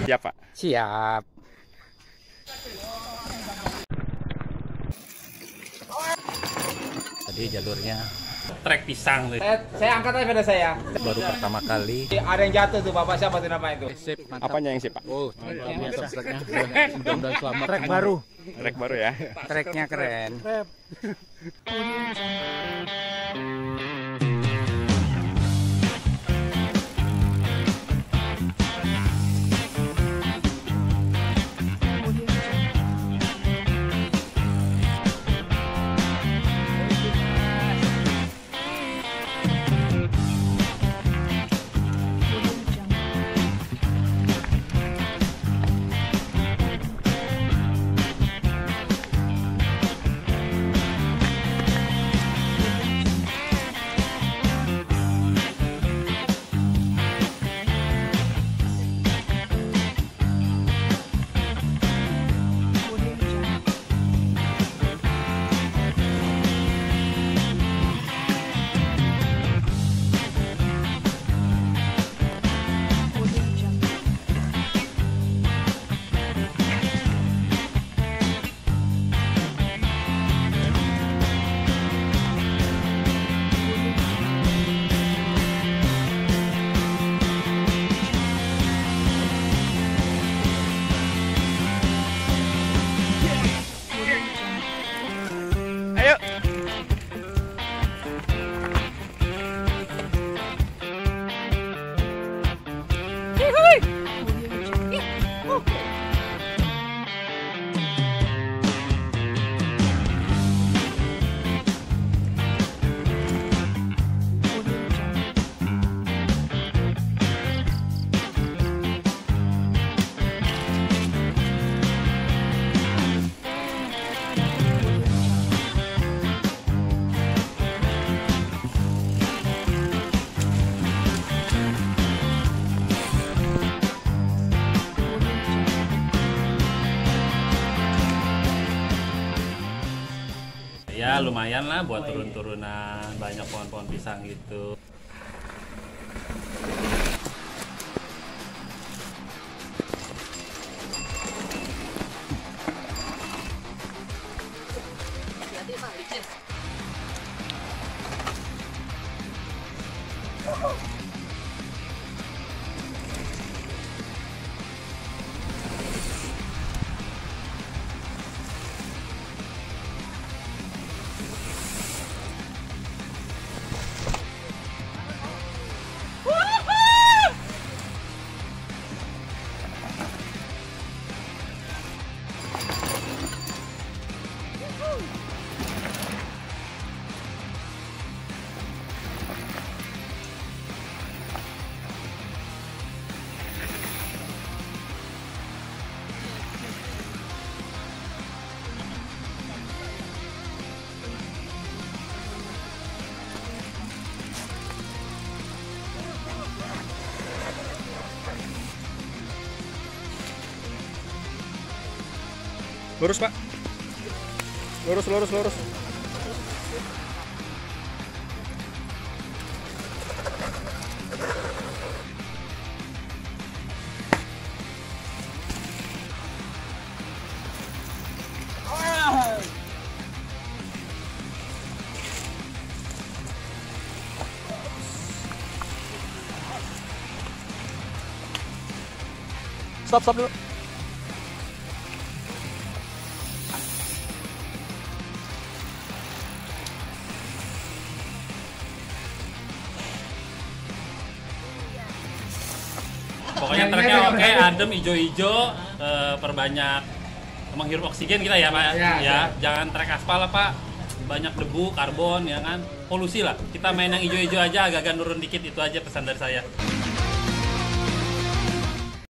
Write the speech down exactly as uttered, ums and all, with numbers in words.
Siap, Pak. Siap. Tadi jalurnya trek pisang tuh. Saya, saya angkat aja pada saya. baru pertama kali. Ada yang jatuh tuh, Bapak siapa tuh namanya itu? Sip, mantap. Apanya yang sip, Pak? Oh, biasa treknya. Mudah-mudahan selamat. Trek baru. Trek baru ya. Treknya keren. Ayo. Ya lumayan lah buat turun-turunan, banyak pohon-pohon pisang gitu. Lurus, Pak. Lurus, lurus, lurus. Stop, stop dulu. Pokoknya treknya oke, adem, hijau-hijau, eh, perbanyak menghirup oksigen kita ya, Pak. Ya, ya. Jangan trek aspal lah, Pak. Banyak debu, karbon, ya kan. Polusi lah. Kita main yang hijau-hijau aja, agak-agak nurun dikit, itu aja pesan dari saya.